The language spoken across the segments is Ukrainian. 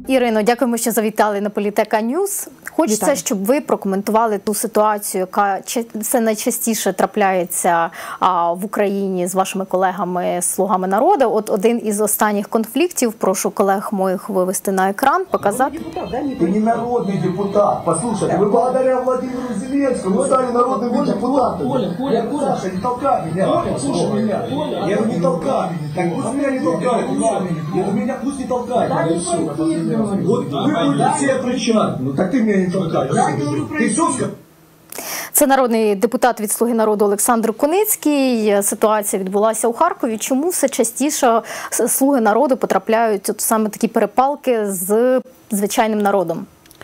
Ірино, дякуємо, що завітали на Політека Ньюс. Хочеться, щоб ви прокоментували ту ситуацію, яка це найчастіше трапляється в Україні з вашими колегами, «Слугами народу». От один із останніх конфліктів, прошу колег моїх вивести на екран, показати. Ты не народный депутат. Послушайте, вы благодаря Владимиру Зеленскому стали народными депутатами. Саша, не толкай меня. Слушай меня. Я говорю, не толкай. Так пусть меня не толкает. Меня пусть не толкает. Вот вы будете все кричать. Ну так ты меня не толкаешь. Ты все сказал? Це народний депутат від «Слуги народу» Олександр Куницький. Ситуація відбулася у Харкові. Чому все частіше «Слуги народу» потрапляють от саме такі перепалки з звичайним народом?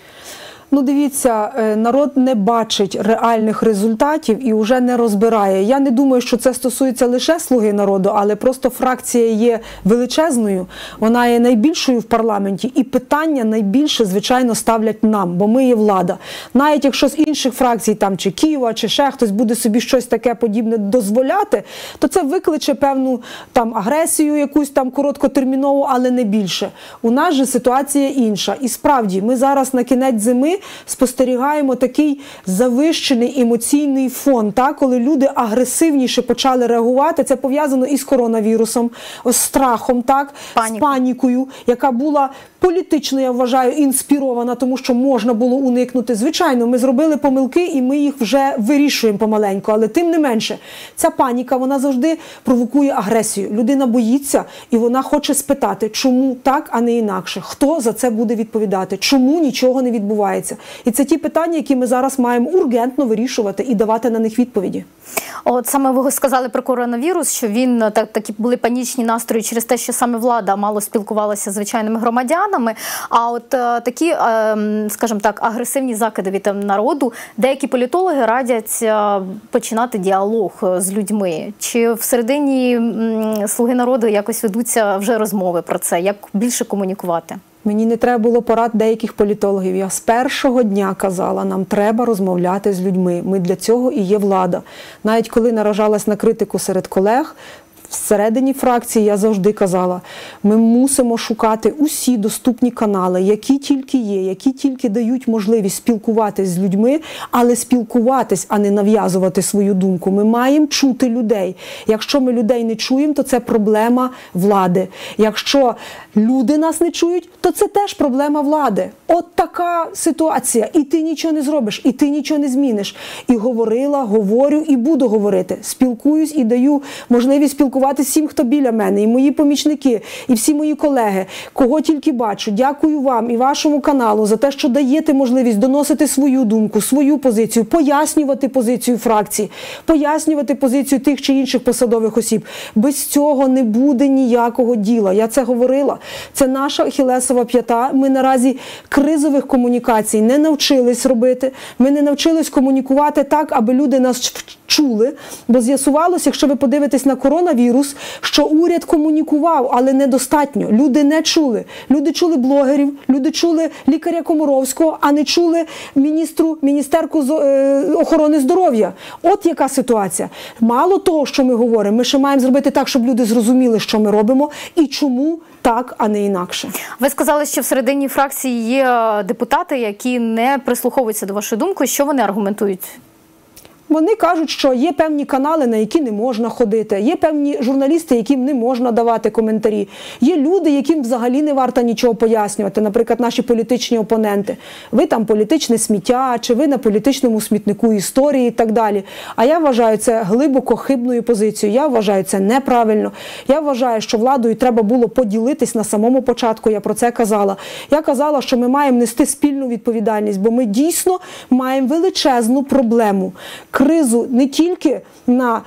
Ну, дивіться, народ не бачить реальних результатів і вже не розбирає. Я не думаю, що це стосується лише «Слуги народу», але просто фракція є величезною, вона є найбільшою в парламенті, і питання найбільше, звичайно, ставлять нам, бо ми є влада. Навіть якщо з інших фракцій, там, чи Києва, чи ще хтось буде собі щось таке подібне дозволяти, то це викличе певну там агресію якусь там короткотермінову, але не більше. У нас же ситуація інша. І справді, ми зараз на кінець зими спостерігаємо такий завищений емоційний фон, так, коли люди агресивніше почали реагувати. Це пов'язано із коронавірусом, з страхом, так, з панікою, яка була політично, я вважаю, інспірована, тому що можна було уникнути. Звичайно, ми зробили помилки і ми їх вже вирішуємо помаленьку, але тим не менше, ця паніка, вона завжди провокує агресію. Людина боїться і вона хоче спитати, чому так, а не інакше. Хто за це буде відповідати? Чому нічого не відбувається? І це ті питання, які ми зараз маємо ургентно вирішувати і давати на них відповіді. От саме ви сказали про коронавірус, що такі були панічні настрої через те, що саме влада мало спілкувалася з звичайними громадянами, а от такі, скажімо так, агресивні закиди від народу, деякі політологи радять починати діалог з людьми. Чи всередині «Слуги народу» якось ведуться вже розмови про це, як більше комунікувати? Мені не треба було порад деяких політологів. Я з першого дня казала, нам треба розмовляти з людьми. Ми для цього і є влада. Навіть коли наражалась на критику серед колег, всередині фракції я завжди казала, ми мусимо шукати усі доступні канали, які тільки є, які тільки дають можливість спілкуватись з людьми, але спілкуватись, а не нав'язувати свою думку. Ми маємо чути людей. Якщо ми людей не чуємо, то це проблема влади. Якщо люди нас не чують, то це теж проблема влади. От така ситуація. І ти нічого не зробиш, і ти нічого не зміниш. І говорила, говорю і буду говорити. Спілкуюсь і даю можливість спілкуватися всім, хто біля мене, і мої помічники, і всі мої колеги, кого тільки бачу. Дякую вам і вашому каналу за те, що даєте можливість доносити свою думку, свою позицію, пояснювати позицію фракції, пояснювати позицію тих чи інших посадових осіб. Без цього не буде ніякого діла. Я це говорила. Це наша ахілесова п'ята. Ми наразі кризових комунікацій не навчились робити. Ми не навчились комунікувати так, аби люди нас чули. Бо з'ясувалося, якщо ви подивитесь на коронавірус, що уряд комунікував, але недостатньо. Люди не чули. Люди чули блогерів, люди чули лікаря Комаровського, а не чули міністерку охорони здоров'я. От яка ситуація. Мало того, що ми говоримо, ми ще маємо зробити так, щоб люди зрозуміли, що ми робимо і чому так, а не інакше. Ви сказали, що всередині фракції є депутати, які не прислуховуються до вашої думки. Що вони аргументують? Вони кажуть, що є певні канали, на які не можна ходити, є певні журналісти, яким не можна давати коментарі, є люди, яким взагалі не варто нічого пояснювати, наприклад, наші політичні опоненти. Ви там політичне сміття, чи ви на політичному смітнику історії і так далі. А я вважаю це глибоко хибною позицією, я вважаю це неправильно. Я вважаю, що владою треба було поділитись на самому початку, я про це казала. Я казала, що ми маємо нести спільну відповідальність, бо ми дійсно маємо величезну проблему. Кризу не тільки на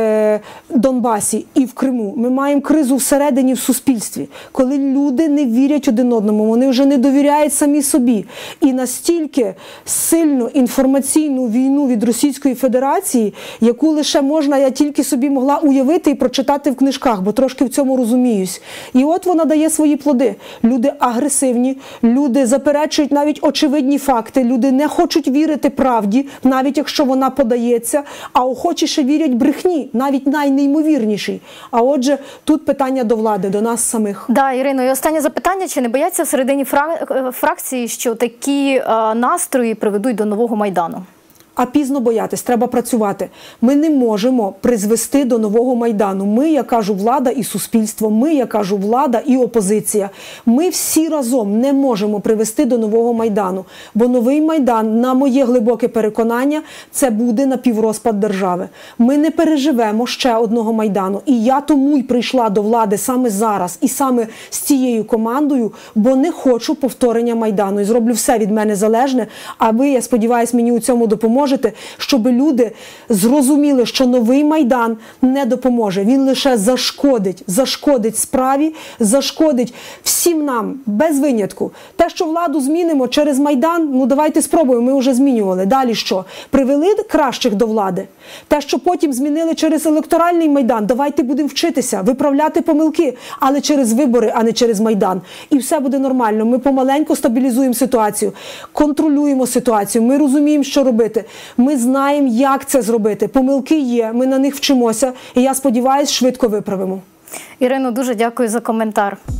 Донбасі і в Криму, ми маємо кризу всередині в суспільстві, коли люди не вірять один одному, вони вже не довіряють самі собі. І настільки сильну інформаційну війну від Російської Федерації, яку лише можна, я тільки собі могла уявити і прочитати в книжках, бо трошки в цьому розуміюсь. І от вона дає свої плоди. Люди агресивні, люди заперечують навіть очевидні факти, люди не хочуть вірити правді, навіть якщо вона подає вдається, а охочіше вірять брехні, навіть найнеймовірнішій. А отже, тут питання до влади, до нас самих. Да, Ірино, і останнє запитання. Чи не бояться всередині фракції, що такі настрої приведуть до нового Майдану? А пізно боятись, треба працювати. Ми не можемо призвести до нового Майдану. Ми, я кажу, влада і суспільство, ми, я кажу, влада і опозиція. Ми всі разом не можемо привести до нового Майдану. Бо новий Майдан, на моє глибоке переконання, це буде напіврозпад держави. Ми не переживемо ще одного Майдану. І я тому й прийшла до влади саме зараз і саме з цією командою, бо не хочу повторення Майдану. І зроблю все від мене залежне, а ви, я сподіваюся, мені у цьому допоможете, щоб люди зрозуміли, що новий Майдан не допоможе. Він лише зашкодить справі, зашкодить всім нам, без винятку. Те, що владу змінимо через Майдан, ну давайте спробуємо, ми вже змінювали. Далі що? Привели кращих до влади? Те, що потім змінили через електоральний Майдан, давайте будемо вчитися, виправляти помилки, але через вибори, а не через Майдан. І все буде нормально. Ми помаленьку стабілізуємо ситуацію, контролюємо ситуацію, ми розуміємо, що робити. Ми знаємо, як це зробити. Помилки є, ми на них вчимося, і я сподіваюся, швидко виправимо. Ірино, дуже дякую за коментар.